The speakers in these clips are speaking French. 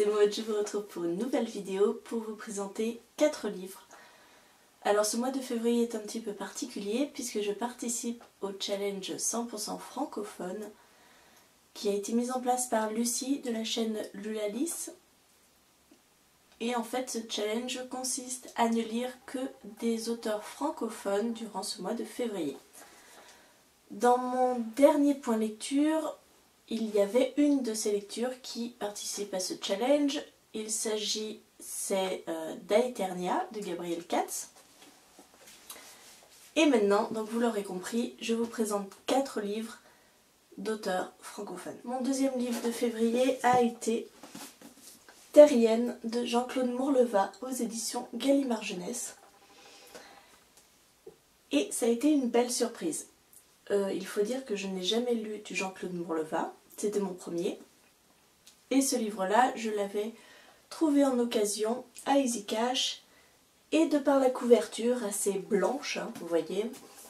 c'est Maud, je vous retrouve pour une nouvelle vidéo pour vous présenter 4 livres. Alors ce mois de février est un petit peu particulier puisque je participe au challenge 100% francophone qui a été mis en place par Lucie de la chaîne Lulalis. Et en fait ce challenge consiste à ne lire que des auteurs francophones durant ce mois de février. Dans mon dernier point lecture, il y avait une de ces lectures qui participe à ce challenge. Il s'agit d'Aeternia de Gabriel Katz. Et maintenant, donc vous l'aurez compris, je vous présente 4 livres d'auteurs francophones. Mon deuxième livre de février a été Terrienne de Jean-Claude Mourleva aux éditions Gallimard Jeunesse. Et ça a été une belle surprise. Il faut dire que je n'ai jamais lu du Jean-Claude Mourleva, c'était mon premier. Et ce livre-là, je l'avais trouvé en occasion à Easy Cash. Et de par la couverture assez blanche, hein, vous voyez,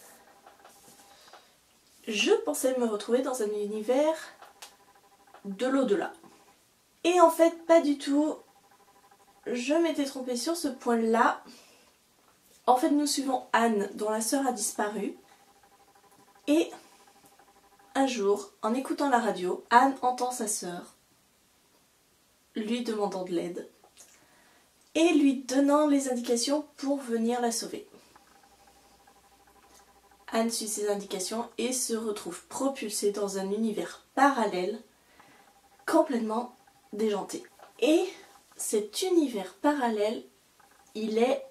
je pensais me retrouver dans un univers de l'au-delà. Et en fait, pas du tout. Je m'étais trompée sur ce point-là. En fait, nous suivons Anne, dont la sœur a disparu. Et un jour, en écoutant la radio, Anne entend sa sœur lui demandant de l'aide et lui donnant les indications pour venir la sauver. Anne suit ces indications et se retrouve propulsée dans un univers parallèle complètement déjanté. Et cet univers parallèle, il est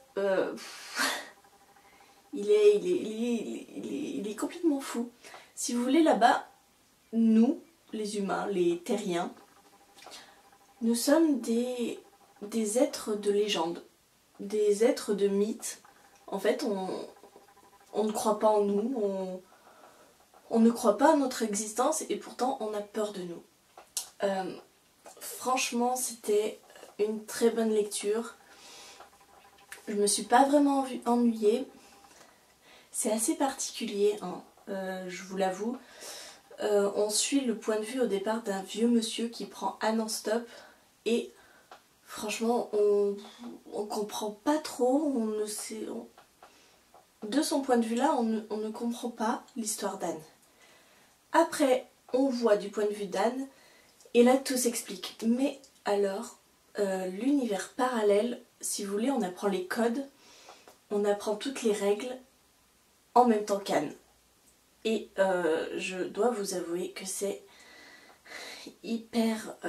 complètement fou. Si vous voulez, là-bas, nous, les humains, les terriens, nous sommes des êtres de légende, des êtres de mythe. En fait, on ne croit pas en nous, on ne croit pas à notre existence et pourtant on a peur de nous. Franchement, c'était une très bonne lecture. Je me suis pas vraiment ennuyée. C'est assez particulier, hein, je vous l'avoue. On suit le point de vue au départ d'un vieux monsieur qui prend Anne en stop et franchement on comprend pas trop, de son point de vue là on ne comprend pas l'histoire d'Anne. Après on voit du point de vue d'Anne et là tout s'explique. Mais alors l'univers parallèle, si vous voulez, on apprend les codes, on apprend toutes les règles en même temps qu'Anne. Et je dois vous avouer que c'est hyper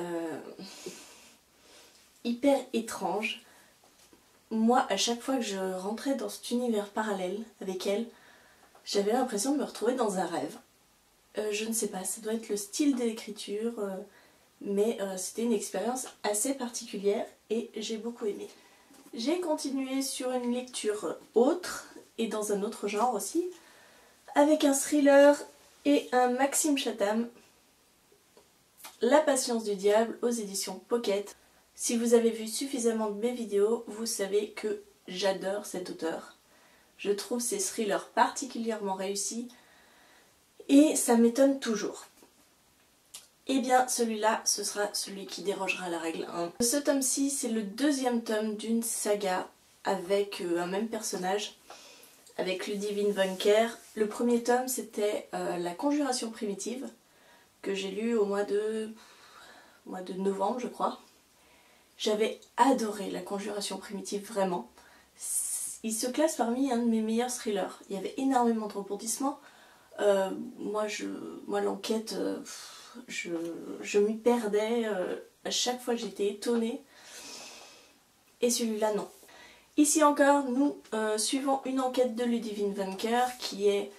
étrange. Moi, à chaque fois que je rentrais dans cet univers parallèle avec elle, j'avais l'impression de me retrouver dans un rêve. Je ne sais pas, ça doit être le style de l'écriture, mais c'était une expérience assez particulière et j'ai beaucoup aimé. J'ai continué sur une lecture autre et dans un autre genre aussi, avec un thriller et un Maxime Chatham, La patience du diable aux éditions Pocket. Si vous avez vu suffisamment de mes vidéos, vous savez que j'adore cet auteur. Je trouve ses thrillers particulièrement réussis et ça m'étonne toujours. Et bien celui-là, ce sera celui qui dérogera à la règle 1. Ce tome-ci, c'est le deuxième tome d'une saga avec un même personnage, avec Ludivine Wencker. Le premier tome, c'était La Conjuration primitive, que j'ai lu au mois de novembre, je crois. J'avais adoré La Conjuration primitive, vraiment. Il se classe parmi un de mes meilleurs thrillers. Il y avait énormément de rebondissements. Moi, l'enquête, je m'y perdais. À chaque fois, j'étais étonnée. Et celui-là, non. Ici encore, nous suivons une enquête de Ludivine Wencker qui est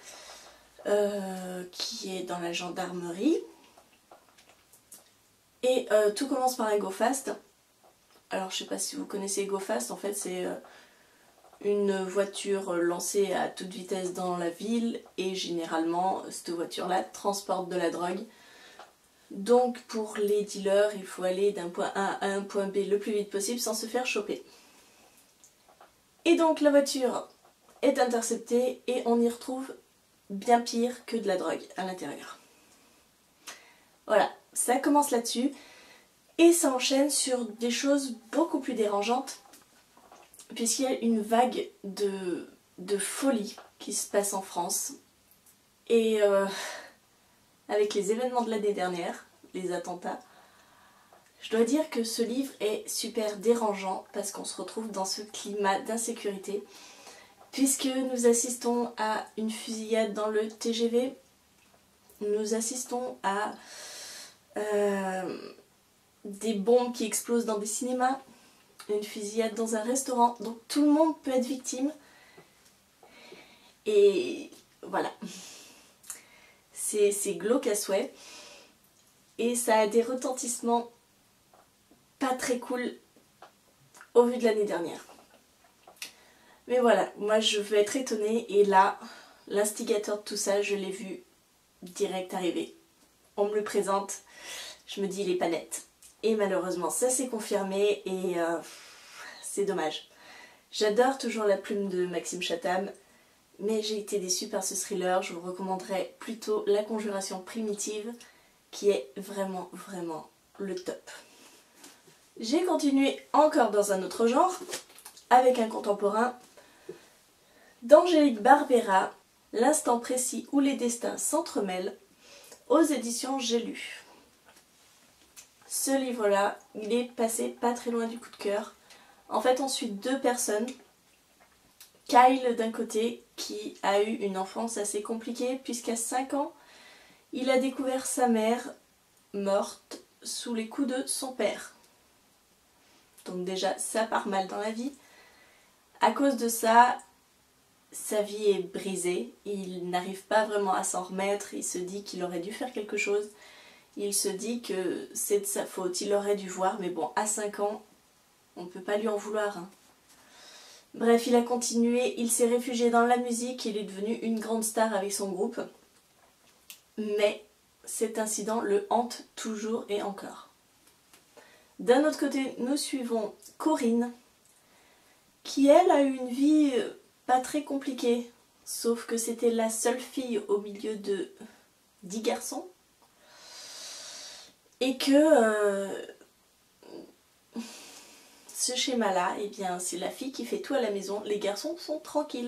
dans la gendarmerie. Et tout commence par un go fast. Alors je sais pas si vous connaissez go fast, en fait c'est une voiture lancée à toute vitesse dans la ville et généralement cette voiture-là transporte de la drogue. Donc pour les dealers, il faut aller d'un point A à un point B le plus vite possible sans se faire choper. Et donc la voiture est interceptée et on y retrouve bien pire que de la drogue à l'intérieur. Voilà, ça commence là-dessus. Et ça enchaîne sur des choses beaucoup plus dérangeantes, puisqu'il y a une vague de folie qui se passe en France. Et avec les événements de l'année dernière, les attentats, je dois dire que ce livre est super dérangeant parce qu'on se retrouve dans ce climat d'insécurité, puisque nous assistons à une fusillade dans le TGV, nous assistons à des bombes qui explosent dans des cinémas, une fusillade dans un restaurant, donc tout le monde peut être victime. Et voilà, c'est glauque à souhait, et ça a des retentissements pas très cool au vu de l'année dernière. Mais voilà, moi je veux être étonnée, et là, l'instigateur de tout ça, je l'ai vu direct arriver. On me le présente, je me dis il est pas net. Et malheureusement ça s'est confirmé, et c'est dommage. J'adore toujours la plume de Maxime Chatham, mais j'ai été déçue par ce thriller. Je vous recommanderais plutôt La Conjuration Primitive, qui est vraiment le top. J'ai continué encore dans un autre genre, avec un contemporain, d'Angélique Barbera, L'instant précis où les destins s'entremêlent, aux éditions J'ai lu. Ce livre-là, il est passé pas très loin du coup de cœur. En fait, on suit deux personnes. Kyle d'un côté, qui a eu une enfance assez compliquée, puisqu'à 5 ans, il a découvert sa mère morte sous les coups de son père. Donc déjà, ça part mal dans la vie. À cause de ça, sa vie est brisée, il n'arrive pas vraiment à s'en remettre, il se dit qu'il aurait dû faire quelque chose, il se dit que c'est de sa faute, il aurait dû voir, mais bon, à 5 ans, on ne peut pas lui en vouloir. Hein. Bref, il a continué, il s'est réfugié dans la musique, il est devenu une grande star avec son groupe, mais cet incident le hante toujours et encore. D'un autre côté, nous suivons Corinne, qui elle a eu une vie pas très compliquée, sauf que c'était la seule fille au milieu de 10 garçons, et que ce schéma-là, eh bien, c'est la fille qui fait tout à la maison, les garçons sont tranquilles.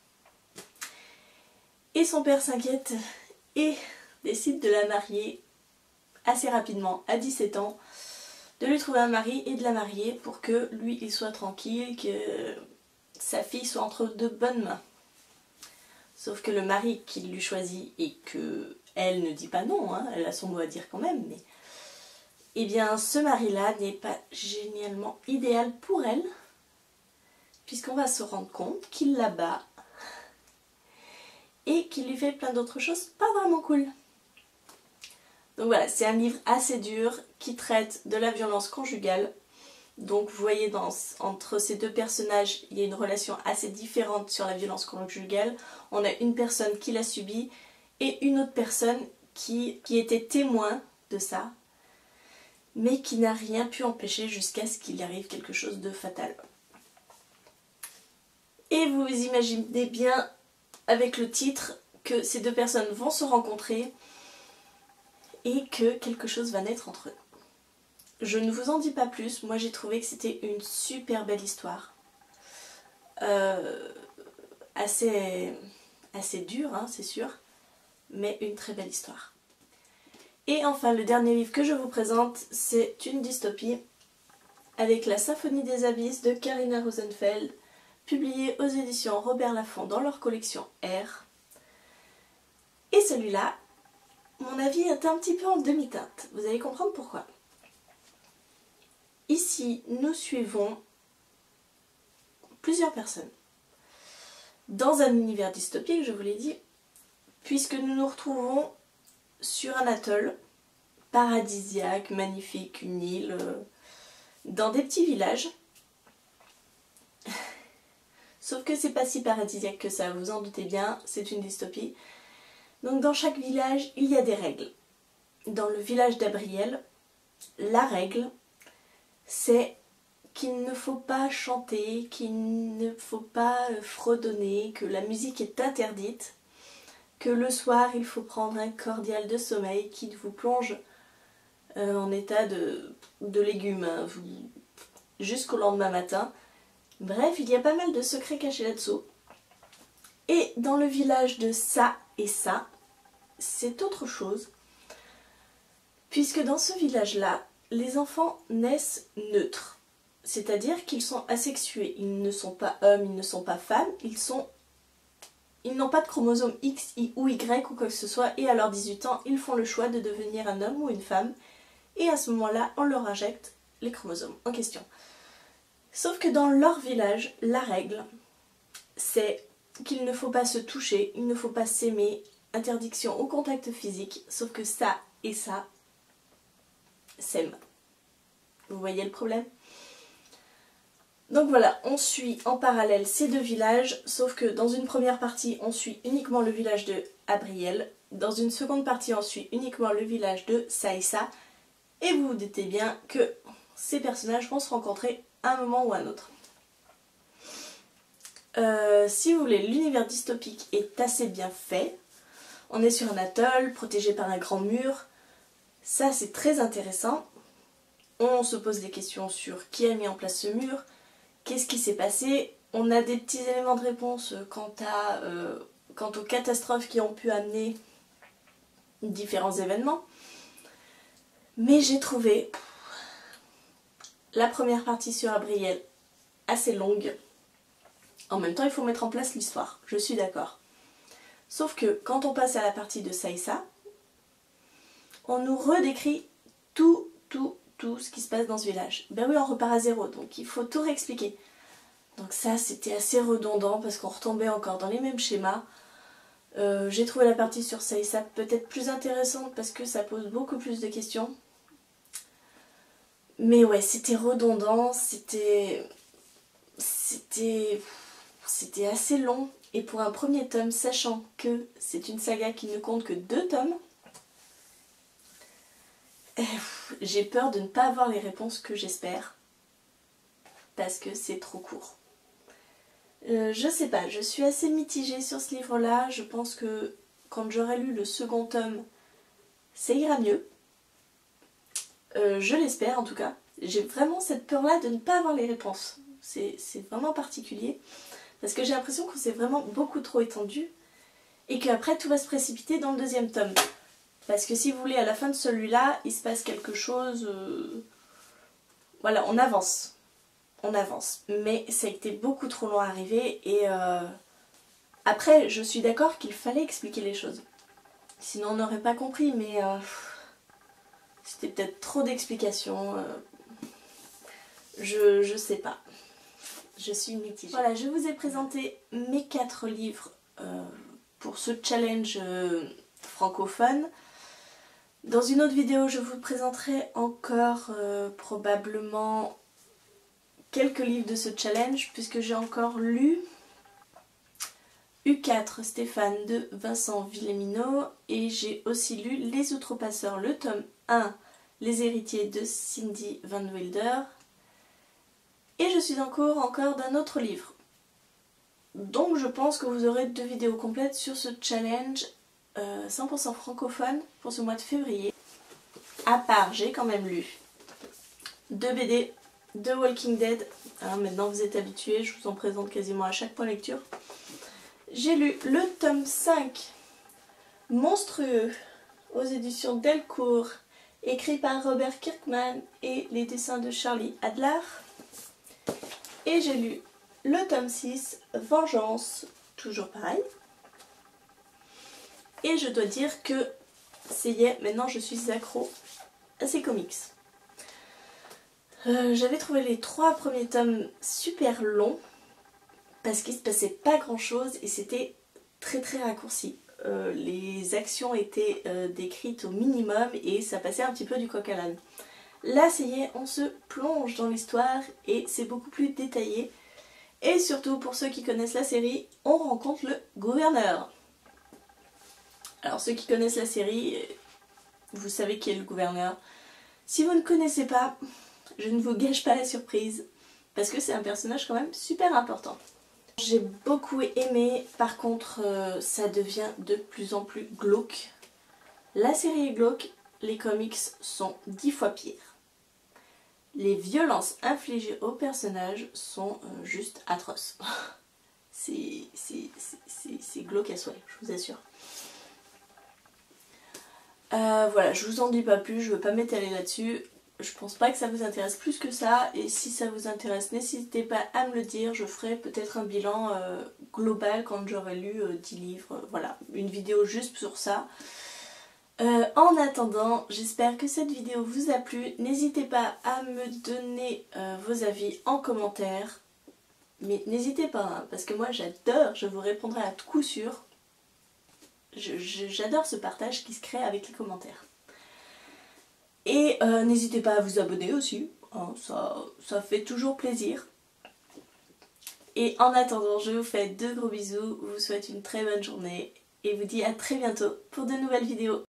Et son père s'inquiète et décide de la marier assez rapidement, à 17 ans, de lui trouver un mari et de la marier pour que lui, il soit tranquille, que sa fille soit entre de bonnes mains. Sauf que le mari qu'il lui choisit et que elle ne dit pas non, hein, elle a son mot à dire quand même, mais eh bien ce mari-là n'est pas génialement idéal pour elle, puisqu'on va se rendre compte qu'il la bat et qu'il lui fait plein d'autres choses pas vraiment cool. Donc voilà, c'est un livre assez dur qui traite de la violence conjugale. Donc vous voyez, entre ces deux personnages, il y a une relation assez différente sur la violence conjugale. On a une personne qui l'a subie et une autre personne qui était témoin de ça, mais qui n'a rien pu empêcher jusqu'à ce qu'il y arrive quelque chose de fatal. Et vous imaginez bien avec le titre que ces deux personnes vont se rencontrer et que quelque chose va naître entre eux. Je ne vous en dis pas plus, moi j'ai trouvé que c'était une super belle histoire. Assez dure, hein, c'est sûr, mais une très belle histoire. Et enfin, le dernier livre que je vous présente, c'est une dystopie avec La Symphonie des Abysses de Carina Rosenfeld, publié aux éditions Robert Laffont dans leur collection R. Et celui-là, mon avis est un petit peu en demi-teinte. Vous allez comprendre pourquoi. Ici, nous suivons plusieurs personnes dans un univers dystopique, je vous l'ai dit, puisque nous nous retrouvons sur un atoll paradisiaque, magnifique, une île, dans des petits villages. Sauf que c'est pas si paradisiaque que ça, vous en doutez bien, c'est une dystopie. Donc dans chaque village, il y a des règles. Dans le village d'Abriel, la règle, c'est qu'il ne faut pas chanter, qu'il ne faut pas fredonner, que la musique est interdite, que le soir il faut prendre un cordial de sommeil qui vous plonge en état de légumes, hein, jusqu'au lendemain matin. Bref, il y a pas mal de secrets cachés là-dessous. Et dans le village de ça et ça, c'est autre chose. Puisque dans ce village-là, les enfants naissent neutres. C'est-à-dire qu'ils sont asexués. Ils ne sont pas hommes, ils ne sont pas femmes. Ils n'ont pas de chromosome X ou Y ou quoi que ce soit. Et à leurs 18 ans, ils font le choix de devenir un homme ou une femme. Et à ce moment-là, on leur injecte les chromosomes en question. Sauf que dans leur village, la règle, c'est qu'il ne faut pas se toucher, il ne faut pas s'aimer, interdiction au contact physique, sauf que ça et ça s'aiment. Vous voyez le problème? Donc voilà, on suit en parallèle ces deux villages, sauf que dans une première partie, on suit uniquement le village de Abriel, dans une seconde partie, on suit uniquement le village de Saïssa, et vous vous doutez bien que ces personnages vont se rencontrer à un moment ou à un autre. Si vous voulez, l'univers dystopique est assez bien fait. On est sur un atoll, protégé par un grand mur. Ça, c'est très intéressant. On se pose des questions sur qui a mis en place ce mur, qu'est-ce qui s'est passé. On a des petits éléments de réponse quant aux catastrophes qui ont pu amener différents événements. Mais j'ai trouvé la première partie sur Abriel assez longue. En même temps, il faut mettre en place l'histoire, je suis d'accord. Sauf que quand on passe à la partie de Saïssa, on nous redécrit tout ce qui se passe dans ce village. Ben oui, on repart à zéro, donc il faut tout réexpliquer. Donc ça, c'était assez redondant parce qu'on retombait encore dans les mêmes schémas. J'ai trouvé la partie sur Saïssa peut-être plus intéressante parce que ça pose beaucoup plus de questions. Mais ouais, c'était redondant, c'était assez long. Et pour un premier tome, sachant que c'est une saga qui ne compte que 2 tomes, j'ai peur de ne pas avoir les réponses que j'espère. Parce que c'est trop court. Je sais pas, je suis assez mitigée sur ce livre-là. Je pense que quand j'aurai lu le second tome, ça ira mieux. Je l'espère en tout cas. J'ai vraiment cette peur-là de ne pas avoir les réponses. C'est vraiment particulier. Parce que j'ai l'impression que c'est vraiment beaucoup trop étendu. Et qu'après tout va se précipiter dans le deuxième tome. Parce que si vous voulez, à la fin de celui-là, il se passe quelque chose... Voilà, on avance. On avance. Mais ça a été beaucoup trop long à arriver. Et après, je suis d'accord qu'il fallait expliquer les choses. Sinon on n'aurait pas compris, mais... C'était peut-être trop d'explications. Je sais pas. Je suis mitigée. Voilà, je vous ai présenté mes 4 livres pour ce challenge francophone. Dans une autre vidéo, je vous présenterai encore probablement quelques livres de ce challenge, puisque j'ai encore lu U4 Stéphane de Vincent Villemineau, et j'ai aussi lu Les Outrepasseurs, le tome 1, Les Héritiers de Cindy Van Wilder. Et je suis en cours encore d'un autre livre. Donc je pense que vous aurez 2 vidéos complètes sur ce challenge 100% francophone pour ce mois de février. À part, j'ai quand même lu 2 BD de Walking Dead. Hein, maintenant vous êtes habitués, je vous en présente quasiment à chaque point lecture. J'ai lu le tome 5, Monstrueux, aux éditions Delcourt, écrit par Robert Kirkman et les dessins de Charlie Adler. Et j'ai lu le tome 6, Vengeance, toujours pareil. Et je dois dire que ça y est, maintenant je suis accro à ces comics. J'avais trouvé les 3 premiers tomes super longs parce qu'il ne se passait pas grand chose et c'était très raccourci. Les actions étaient décrites au minimum et ça passait un petit peu du coq à l'âne. Là, ça y est, on se plonge dans l'histoire et c'est beaucoup plus détaillé. Et surtout, pour ceux qui connaissent la série, on rencontre le gouverneur. Alors, ceux qui connaissent la série, vous savez qui est le gouverneur. Si vous ne connaissez pas, je ne vous gâche pas la surprise, parce que c'est un personnage quand même super important. J'ai beaucoup aimé, par contre, ça devient de plus en plus glauque. La série est glauque, les comics sont 10 fois pires. Les violences infligées aux personnages sont juste atroces. C'est glauque à souhait, je vous assure. Voilà, je vous en dis pas plus, je veux pas m'étaler là-dessus. Je pense pas que ça vous intéresse plus que ça, et si ça vous intéresse, n'hésitez pas à me le dire. Je ferai peut-être un bilan global quand j'aurai lu 10 livres. Voilà, une vidéo juste sur ça. En attendant, j'espère que cette vidéo vous a plu. N'hésitez pas à me donner vos avis en commentaire. Mais n'hésitez pas, hein, parce que moi j'adore, je vous répondrai à tout coup sûr. J'adore ce partage qui se crée avec les commentaires. Et n'hésitez pas à vous abonner aussi, hein, ça fait toujours plaisir. Et en attendant, je vous fais de gros bisous, vous souhaite une très bonne journée et vous dis à très bientôt pour de nouvelles vidéos.